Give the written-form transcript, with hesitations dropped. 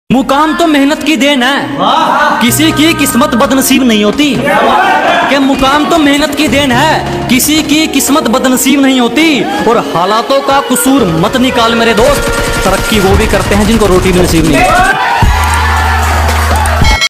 मुकाम तो मेहनत की देन है, किसी की किस्मत बदनसीब नहीं होती। कि मुकाम तो मेहनत की देन है, किसी की किस्मत बदनसीब नहीं होती। और हालातों का कसूर मत निकाल मेरे दोस्त, तरक्की वो भी करते हैं जिनको रोटी भी नसीब नहीं।